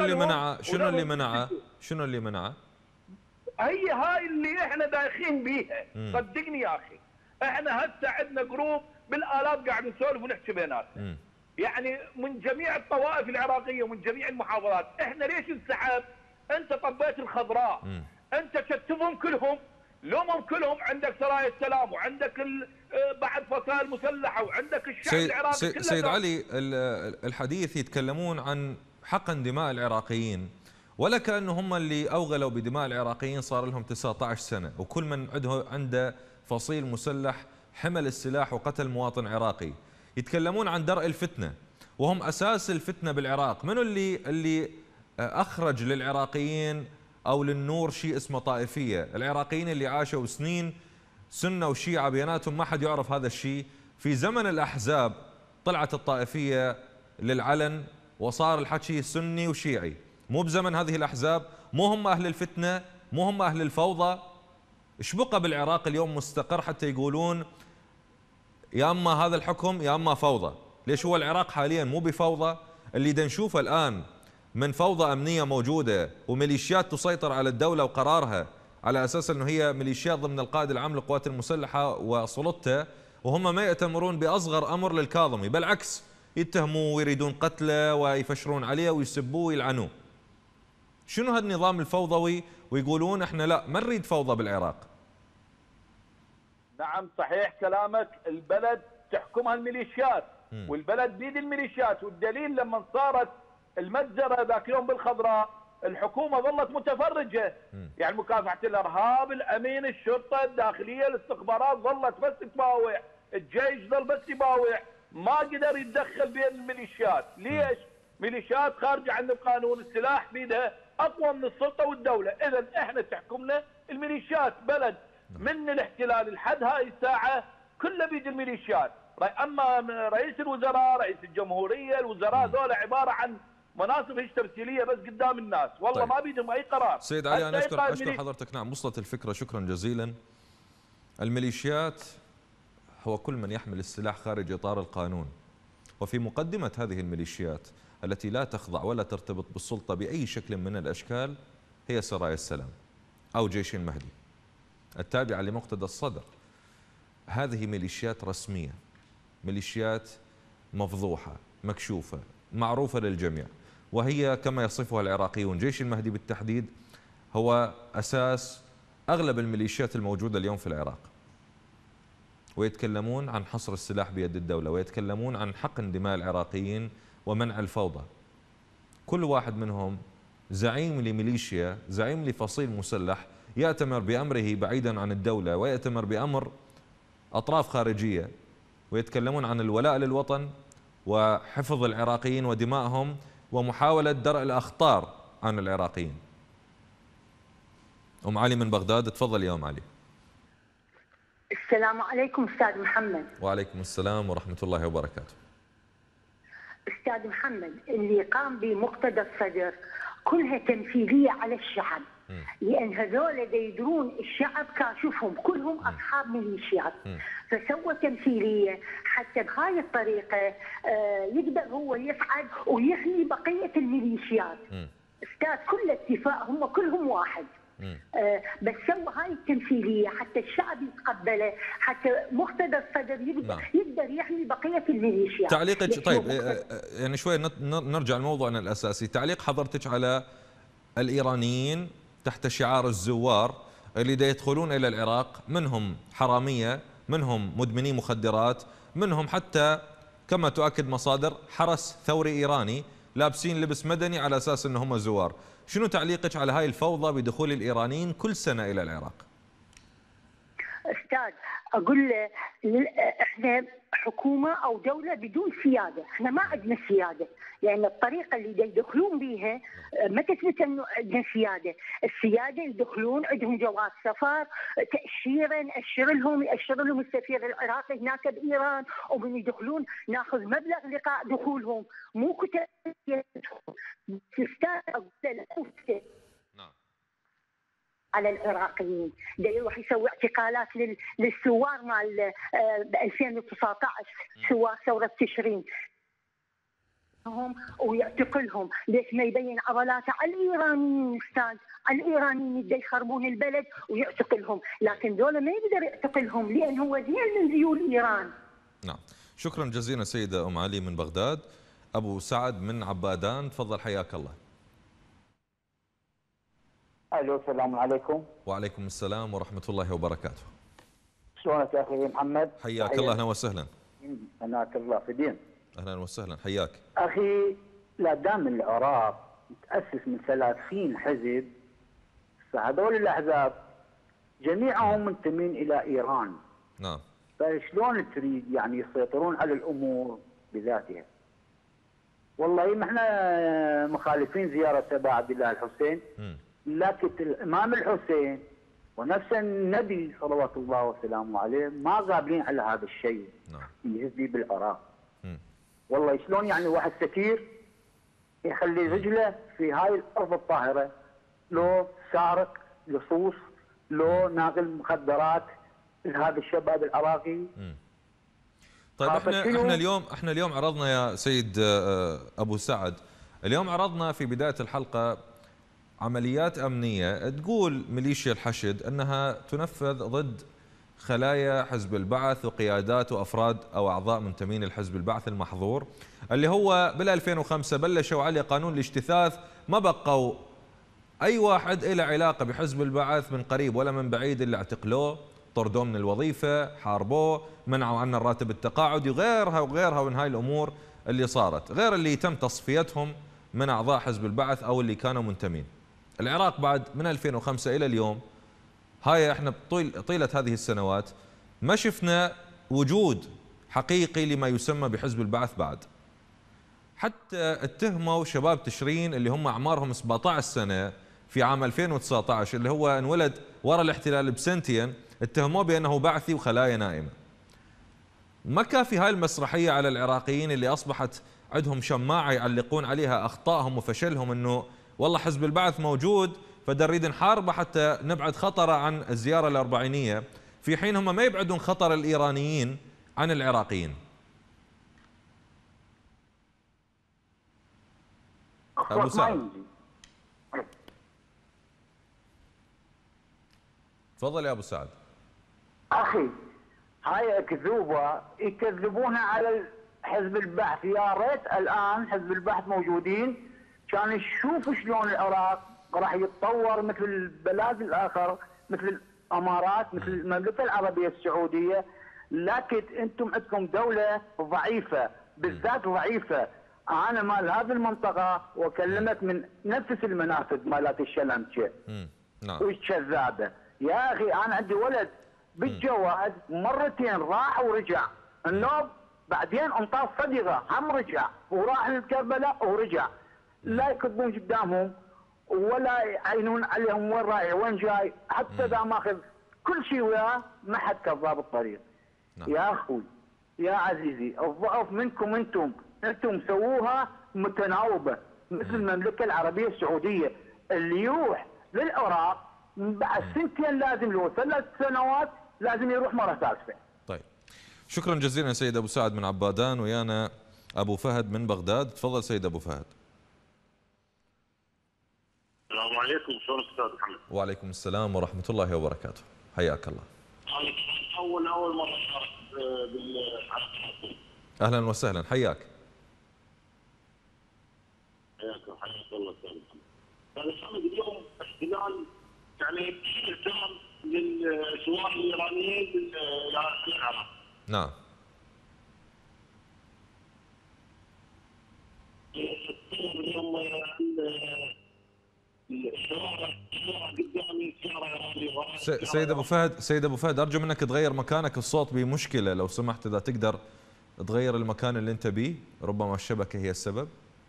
S1: اللي منعه؟
S8: هي هاي اللي احنا دايخين بيها. صدقني يا اخي احنا هسه عندنا جروب بالالاف قاعد نسولف ونحكي بيناتنا يعني من جميع الطوائف العراقيه ومن جميع المحافظات. احنا ليش انسحب؟ انت طبيت الخضراء انت شتفهم كلهم لومهم كلهم. عندك سرايا السلام وعندك بعد فصائل مسلحه وعندك الشعب العراقي
S1: سيد علي الحديث يتكلمون عن حقن دماء العراقيين ولا كأنه هم اللي أوغلوا بدماء العراقيين صار لهم 19 سنة وكل من عنده فصيل مسلح حمل السلاح وقتل مواطن عراقي. يتكلمون عن درء الفتنة وهم أساس الفتنة بالعراق. منو اللي أخرج للعراقيين أو للنور شيء اسمه طائفية؟ العراقيين اللي عاشوا سنين سنة وشيعة بيناتهم ما حد يعرف هذا الشيء. في زمن الأحزاب طلعت الطائفية للعلن وصار الحكي سني وشيعي، مو بزمن هذه الأحزاب، مو هم أهل الفتنة، مو هم أهل الفوضى. إيش بقى بالعراق اليوم مستقر حتى يقولون يا أما هذا الحكم يا أما فوضى؟ ليش هو العراق حاليا مو بفوضى؟ اللي دا نشوفه الآن من فوضى أمنية موجودة وميليشيات تسيطر على الدولة وقرارها على أساس أنه هي ميليشيات ضمن القائد العام للقوات المسلحة وسلطته، وهم ما يأتمرون بأصغر أمر للكاظمي، بالعكس يتهموه ويريدون قتله ويفشرون عليه ويسبوه ويلعنوه. شنو هذا النظام الفوضوي؟ ويقولون احنا لا ما نريد فوضى بالعراق.
S8: نعم صحيح كلامك، البلد تحكمها الميليشيات والبلد بيد الميليشيات، والدليل لما صارت المجزرة ذاك اليوم بالخضراء الحكومة ظلت متفرجة. يعني مكافحة الإرهاب، الأمين، الشرطة، الداخلية، الاستخبارات ظلت بس تباوع، الجيش ظل بس يباوع، ما قدر يتدخل بين الميليشيات. ليش؟ ميليشيات خارجة عن القانون، السلاح بيدها أقوى من السلطة والدولة. إذا إحنا تحكمنا الميليشيات، بلد من الاحتلال لحد هاي الساعة كله بيد الميليشيات. أما رئيس الوزراء، رئيس الجمهورية، الوزراء ذولا عبارة عن مناصب هيش تمثيليه بس قدام الناس، والله طيب. ما بيدهم اي قرار.
S1: سيد علي انا اشكر حضرتك. نعم وصلت الفكره، شكرا جزيلا. الميليشيات هو كل من يحمل السلاح خارج اطار القانون، وفي مقدمه هذه الميليشيات التي لا تخضع ولا ترتبط بالسلطه باي شكل من الاشكال هي سرايا السلام او جيش المهدي التابعه لمقتدى الصدر. هذه ميليشيات رسميه، ميليشيات مفضوحه مكشوفه معروفه للجميع، وهي كما يصفها العراقيون جيش المهدي بالتحديد هو أساس أغلب الميليشيات الموجودة اليوم في العراق. ويتكلمون عن حصر السلاح بيد الدولة، ويتكلمون عن حقن دماء العراقيين ومنع الفوضى. كل واحد منهم زعيم لميليشيا، زعيم لفصيل مسلح يأتمر بأمره بعيدا عن الدولة، ويأتمر بأمر أطراف خارجية، ويتكلمون عن الولاء للوطن وحفظ العراقيين ودمائهم ومحاولة درء الأخطار عن العراقيين. أم علي من بغداد، تفضل يا أم علي.
S9: السلام عليكم أستاذ محمد.
S1: وعليكم السلام ورحمة الله وبركاته.
S9: أستاذ محمد، اللي قام بمقتدى الصدر كلها تمثيلية على الشعب، لأن هذول يدرون الشعب كاشفهم كلهم أصحاب ميليشيات، فسوى تمثيلية حتى بهاي الطريقة يقدر هو يصعد ويخلي بقية الميليشيات. أستاذ كل اتفاق هم كلهم واحد، بس سوى هاي التمثيلية حتى الشعب يتقبله، حتى مقتدى الصدر يقدر يحمي بقية الميليشيات.
S1: تعليقك طيب يعني شوي نرجع لموضوعنا الأساسي. تعليق حضرتك على الإيرانيين تحت شعار الزوار اللي دا يدخلون إلى العراق، منهم حرامية، منهم مدمني مخدرات، منهم حتى كما تؤكد مصادر حرس ثوري إيراني لابسين لبس مدني على أساس أنهم زوار. شنو تعليقك على هاي الفوضى بدخول الإيرانيين كل سنة إلى العراق؟
S9: أستاذ أقول له إحنا حكومة أو دولة بدون سيادة، إحنا ما عندنا سيادة، يعني الطريقة اللي يدخلون بها ما تثبت أنه عندنا سيادة. السيادة يدخلون عندهم جواز سفر، تأشيرة نأشر لهم، يأشر لهم السفير العراقي هناك بإيران، ومن يدخلون ناخذ مبلغ لقاء دخولهم، مو كتاب على العراقيين. دا يروح يسوي اعتقالات للثوار مال ب 2019 ثوار ثوره تشرين ويعتقلهم. ليش ما يبين عضلاته على الايرانيين استاذ؟ على الايرانيين يبدا يخربون البلد ويعتقلهم، لكن دول ما يقدر يعتقلهم لان هو ذيل من ذيول ايران.
S1: نعم شكرا جزيلا سيده ام علي من بغداد. ابو سعد من عبادان، تفضل حياك الله.
S10: الو السلام عليكم.
S1: وعليكم السلام ورحمه الله وبركاته.
S10: شلونك يا اخي محمد؟
S1: حياك الله. اهلا وسهلا.
S10: هناك الله في دين.
S1: اهلا وسهلا حياك.
S10: اخي لا دام العراق تاسس من 30 حزب، فهذول الاحزاب جميعهم منتمين الى ايران.
S1: نعم.
S10: فشلون تريد يعني يسيطرون على الامور بذاتها؟ والله ما احنا مخالفين زياره ابا عبد الله الحسين، لكن الامام الحسين ونفس النبي صلوات الله وسلامه عليه ما قابلين على هذا الشيء.
S1: نعم.
S10: يهزي بالعراق. والله شلون يعني واحد سكير يخلي رجله في هاي الارض الطاهره، لو سارق لصوص، لو ناقل مخدرات لهذا الشباب العراقي.
S1: طيب احنا اليوم عرضنا يا سيد ابو سعد، اليوم عرضنا في بدايه الحلقه عمليات امنيه تقول ميليشيا الحشد انها تنفذ ضد خلايا حزب البعث وقيادات وافراد او اعضاء منتمين لحزب البعث المحظور، اللي هو بال 2005 بلشوا عليه قانون الاجتثاث، ما بقوا اي واحد له علاقه بحزب البعث من قريب ولا من بعيد الا اعتقلوه، طردوه من الوظيفه، حاربوه، منعوا عنه الراتب التقاعدي وغيرها من هاي الامور اللي صارت، غير اللي تم تصفيتهم من اعضاء حزب البعث او اللي كانوا منتمين. العراق بعد من 2005 الى اليوم، هاي احنا طيله هذه السنوات ما شفنا وجود حقيقي لما يسمى بحزب البعث بعد. حتى اتهموا شباب تشرين اللي هم اعمارهم 17 سنه في عام 2019 اللي هو انولد ورا الاحتلال بسنتين، اتهموه بانه بعثي وخلايا نائمه. ما كافي هاي المسرحيه على العراقيين اللي اصبحت عندهم شماعه يعلقون عليها اخطائهم وفشلهم، انه والله حزب البعث موجود فدا نريد نحاربه حتى نبعد خطره عن الزياره الاربعينيه، في حين هم ما يبعدون خطر الايرانيين عن العراقيين. ابو سعد تفضل يا ابو سعد.
S10: اخي هاي كذوبه يكذبونها على حزب البعث، يا ريت الان حزب البعث موجودين كان يشوفوا شلون العراق راح يتطور مثل البلاد الاخر، مثل الامارات، مثل المملكه العربيه السعوديه، لكن انتم عندكم دوله ضعيفه، بالذات ضعيفه. انا مال هذه المنطقه واكلمك من نفس المنافذ مالت الشلمشه.
S1: نعم.
S10: والكذابه يا اخي، انا عندي ولد بالجواد مرتين راح ورجع، النوب بعدين انطاس صديقه هم رجع، وراح لكربلاء ورجع، لا يكذبون قدامهم ولا يعينون عليهم وين رايح وين جاي، حتى اذا ماخذ كل شيء وياه ما حد كذاب الطريق.
S1: نعم.
S10: يا اخوي يا عزيزي، الضعف منكم انتم سووها متناوبه مثل المملكه العربيه السعوديه، اللي يروح للعراق بعد سنتين لازم له 3 سنوات لازم يروح مره ثالثه.
S1: طيب شكرا جزيلا سيد ابو سعد من عبادان، ويانا ابو فهد من بغداد. تفضل سيد ابو فهد.
S5: السلام عليكم، شلون استاذ محمد؟
S1: وعليكم السلام ورحمه الله وبركاته، حياك الله.
S5: اول مره اشارك بالحلقه.
S1: اهلا وسهلا، حياك.
S5: حياك الله استاذ محمد. استاذ محمد، اليوم احتلال يعني اهتمام للثوار الايرانيين للعراق.
S1: نعم.
S5: اليوم
S1: سيد ابو فهد ارجو منك تغير مكانك، الصوت بمشكله لو سمحت، اذا تقدر تغير المكان اللي انت بيه، ربما الشبكه هي السبب.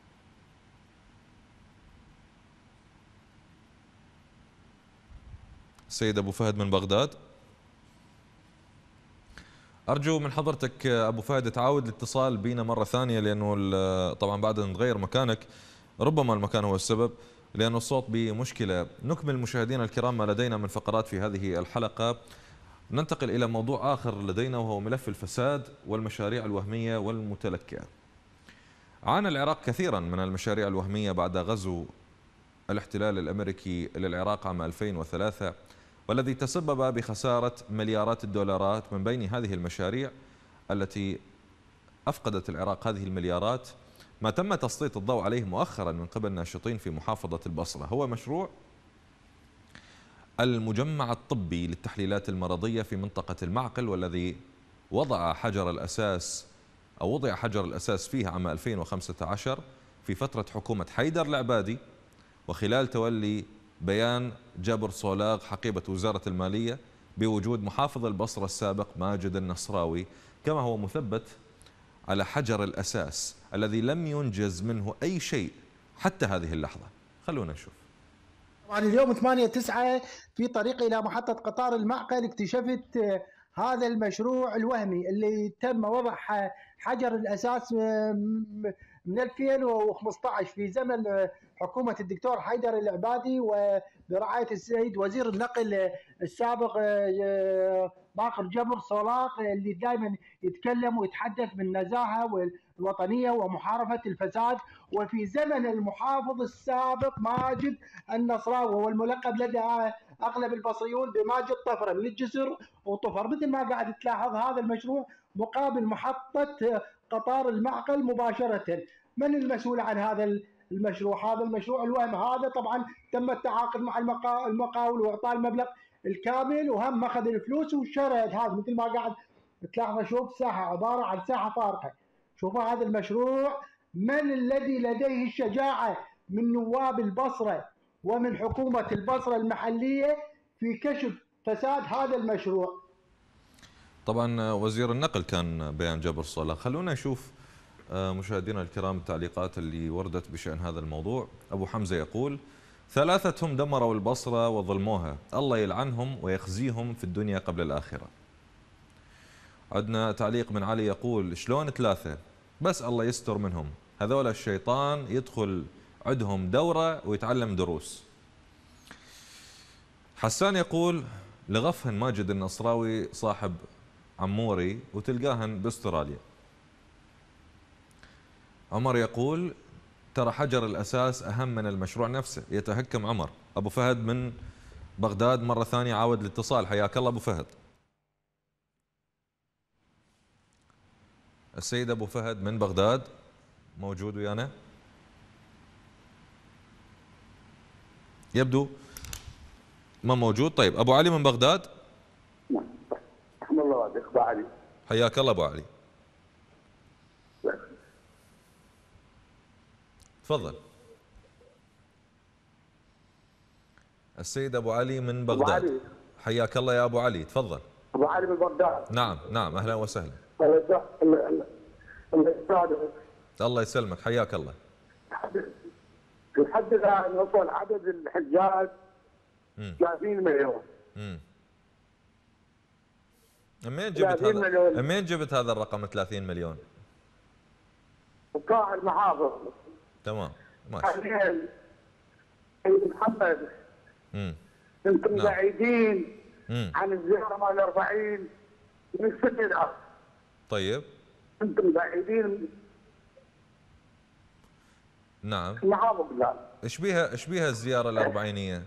S1: سيد ابو فهد من بغداد، ارجو من حضرتك ابو فهد تعاود الاتصال بينا مره ثانيه، لانه طبعا بعد ان تغير مكانك ربما المكان هو السبب، لأن الصوت بمشكلة. نكمل مشاهدينا الكرام ما لدينا من فقرات في هذه الحلقة. ننتقل إلى موضوع آخر لدينا، وهو ملف الفساد والمشاريع الوهمية والمتلكئة. عانى العراق كثيرا من المشاريع الوهمية بعد غزو الاحتلال الأمريكي للعراق عام 2003، والذي تسبب بخسارة مليارات الدولارات. من بين هذه المشاريع التي أفقدت العراق هذه المليارات ما تم تسليط الضوء عليه مؤخرا من قبل ناشطين في محافظة البصرة، هو مشروع المجمع الطبي للتحليلات المرضية في منطقة المعقل، والذي وضع حجر الأساس فيه عام 2015 في فترة حكومة حيدر العبادي، وخلال تولي بيان جابر صولاغ حقيبة وزارة المالية بوجود محافظ البصرة السابق ماجد النصراوي، كما هو مثبت على حجر الأساس الذي لم ينجز منه أي شيء حتى هذه اللحظة. خلونا نشوف.
S11: طبعا اليوم 8/9 في طريقي إلى محطة قطار المعقل اكتشفت هذا المشروع الوهمي اللي تم وضع حجر الأساس من 2015 في زمن حكومة الدكتور حيدر العبادي وبرعاية السيد وزير النقل السابق باقر جبر صولاق، اللي دائما يتكلم ويتحدث بالنزاهة والوطنية ومحاربة الفساد. وفي زمن المحافظ السابق ماجد النصراوي والملقب لدى اغلب البصريون بماجد طفره من الجسر وطفر. مثل ما قاعد تلاحظ هذا المشروع مقابل محطة قطار المعقل مباشرة. من المسؤول عن هذا المشروع؟ هذا المشروع الوهم هذا طبعا تم التعاقد مع المقاول واعطاء المبلغ الكامل، وهم اخذ الفلوس والشرد. هذا مثل ما قاعد تلاحظ، شوف ساحه عباره عن ساحه فارغه. شوفوا هذا المشروع، من الذي لديه الشجاعه من نواب البصره ومن حكومه البصره المحليه في كشف فساد هذا المشروع؟
S1: طبعا وزير النقل كان بيان جبر صولاق. خلونا نشوف مشاهدينا الكرام التعليقات اللي وردت بشأن هذا الموضوع. أبو حمزة يقول: 3 دمروا البصرة وظلموها، الله يلعنهم ويخزيهم في الدنيا قبل الآخرة. عندنا تعليق من علي يقول: شلون 3؟ بس الله يستر منهم، هذول الشيطان يدخل عندهم دورة ويتعلم دروس. حسان يقول: لغفهن ماجد النصراوي صاحب عموري وتلقاهن باستراليا. عمر يقول: ترى حجر الأساس أهم من المشروع نفسه، يتهكم عمر. أبو فهد من بغداد مرة ثانية عاود الاتصال، حياك الله أبو فهد. السيد أبو فهد من بغداد موجود ويانا؟ يبدو ما موجود. طيب أبو علي من بغداد.
S12: رحم الله والديك أبو علي.
S1: حياك الله أبو علي. تفضل. السيد أبو علي من بغداد. أبو علي. حياك الله يا أبو علي، تفضل.
S12: أبو علي من بغداد.
S1: نعم نعم، أهلا وسهلا. الله يسلمك، حياك الله.
S12: لحد الآن وصل عدد الحجاج 30 مليون.
S1: منين جبت هذا الرقم 30 مليون؟
S12: وقاع المحافظ.
S1: تمام ماشي.
S12: محمد انتم بعيدين عن الزياره مال 40 من السنه.
S1: طيب
S12: انتم بعيدين.
S1: نعم.
S12: المحافظ لا.
S1: ايش بيها الزياره الأربعينية؟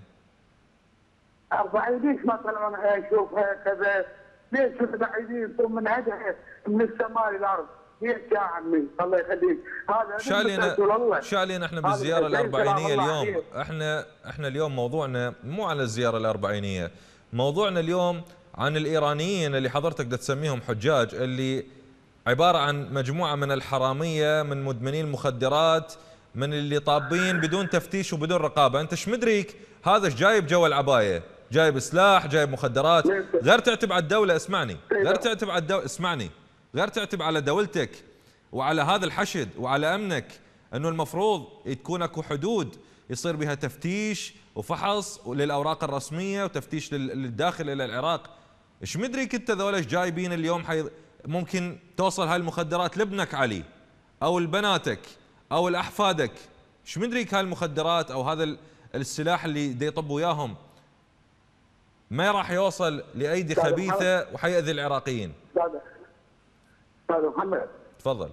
S12: 40 ليش مثلا انا اشوفها كذا؟ ليش بعيدين ثم من هذا من السماء للارض؟ ليش يا عمي الله يخليك؟ هذا
S1: شالينا احنا بالزياره الأربعينية اليوم. احنا اليوم موضوعنا مو على الزياره الأربعينية، موضوعنا اليوم عن الايرانيين اللي حضرتك دا تسميهم حجاج، اللي عباره عن مجموعه من الحراميه، من مدمنين المخدرات، من اللي طابين بدون تفتيش وبدون رقابه. انت ايش مدريك هذا ايش جايب جوا العبايه؟ جايب سلاح، جايب مخدرات. غير تعتب على الدوله، اسمعني، غير تعتب على الدوله، اسمعني، غير تعتب على دولتك وعلى هذا الحشد وعلى امنك، انه المفروض تكون اكو حدود يصير بها تفتيش وفحص للاوراق الرسميه وتفتيش للداخل الى العراق. ايش مدريك انت ذولا ايش جايبين اليوم ممكن توصل هاي المخدرات لابنك علي او لبناتك او لاحفادك؟ ايش مدريك هاي المخدرات او هذا السلاح اللي دي يطبوا وياهم ما راح يوصل لايدي خبيثه وحيأذي العراقيين.
S12: استاذ محمد
S1: تفضل.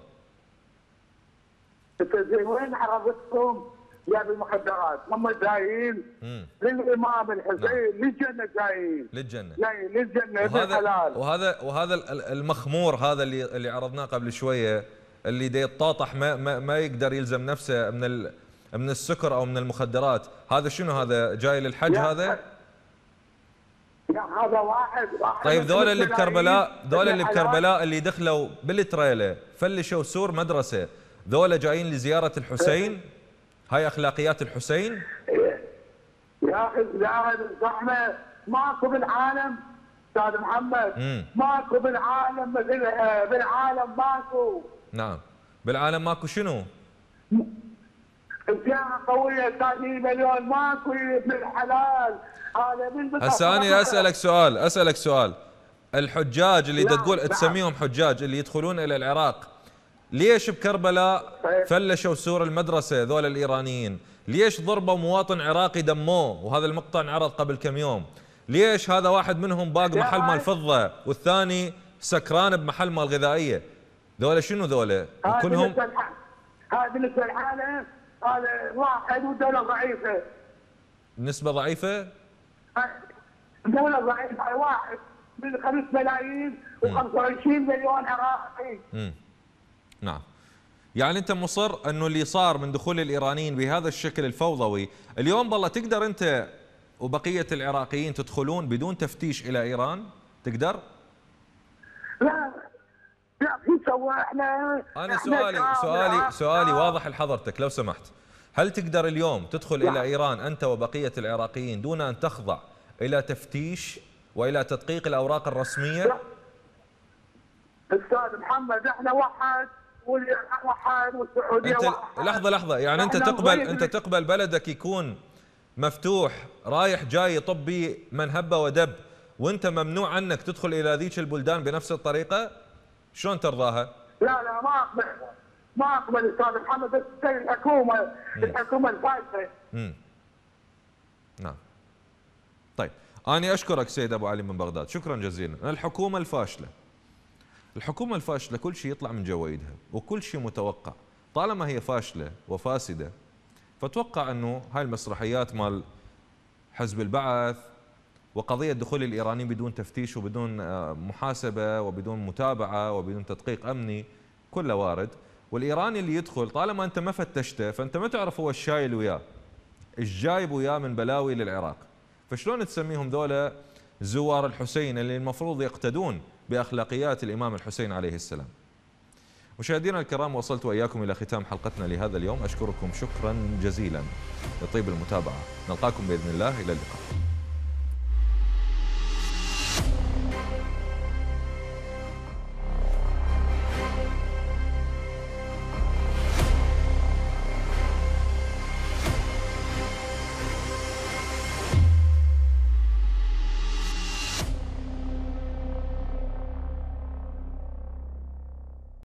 S12: انت زي وين عرفتهم جايب المخدرات؟ هم جايين للامام الحسين للجنه، جايين
S1: للجنه،
S12: جايين للجنه بالحلال.
S1: وهذا المخمور هذا اللي عرضناه قبل شويه، اللي دي يتطاطح ما يقدر يلزم نفسه من السكر او من المخدرات. هذا شنو؟ هذا جاي للحج هذا؟
S12: هذا واحد
S1: طيب ذولا اللي بكربلاء اللي دخلوا بالتريلا فلشوا سور مدرسه، ذولا جايين لزياره الحسين؟ هاي اخلاقيات الحسين؟
S12: يا اخي زياره الزحمه ماكو بالعالم استاذ محمد. ماكو بالعالم مثلها، بالعالم ماكو.
S1: نعم بالعالم ماكو. شنو؟
S12: الجامعة قوية 30 مليون ماكو بالحلال. هذا من
S1: هسه انا اسالك سؤال الحجاج اللي تقول تسميهم حجاج اللي يدخلون الى العراق، ليش بكربلاء فلشوا سور المدرسه ذول الايرانيين؟ ليش ضربوا مواطن عراقي دموه؟ وهذا المقطع انعرض قبل كم يوم. ليش هذا واحد منهم باق محل مال فضه والثاني سكران بمحل مال غذائيه؟ ذولا شنو ذولا؟ كلهم
S12: هذا بالنسبه للحاله هذا واحد ودوله ضعيفه.
S1: نسبه ضعيفه؟
S12: دولة ضعيفة. واحد من 5 ملايين و25 مليون عراقي.
S1: نعم. يعني انت مصر انه اللي صار من دخول الايرانيين بهذا الشكل الفوضوي، اليوم بالله تقدر انت وبقية العراقيين تدخلون بدون تفتيش الى ايران؟ تقدر؟
S12: لا شو سوى احنا؟
S1: انا سؤالي واضح لحضرتك لو سمحت. هل تقدر اليوم تدخل الى ايران انت وبقية العراقيين دون ان تخضع الى تفتيش والى تدقيق الاوراق الرسمية؟
S12: استاذ محمد احنا واحد والعراق واحد والسعودية واحد.
S1: لحظة يعني انت تقبل بلدك يكون مفتوح رايح جاي طبي من هب ودب وانت ممنوع عنك تدخل الى ذيك البلدان بنفس الطريقة؟ شلون ترضاها؟
S12: لا ما اقبل استاذ محمد. بس الحكومة الفاسدة.
S1: نعم. طيب أنا أشكرك سيد أبو علي من بغداد، شكرا جزيلا. الحكومة الفاشلة كل شيء يطلع من جويدها وكل شيء متوقع. طالما هي فاشلة وفاسدة فتوقع أنه هاي المسرحيات مال حزب البعث وقضية دخول الإيرانيين بدون تفتيش وبدون محاسبة وبدون متابعة وبدون تدقيق أمني كله وارد. والإيراني اللي يدخل طالما أنت ما فتشته فأنت ما تعرف هو الشايل وياه إيش جايب وياه من بلاوي للعراق. فشلون تسميهم ذولا زوار الحسين اللي المفروض يقتدون بأخلاقيات الإمام الحسين عليه السلام. مشاهدينا الكرام، وصلت وإياكم إلى ختام حلقتنا لهذا اليوم. أشكركم شكرا جزيلا لطيب المتابعة. نلقاكم بإذن الله، إلى اللقاء.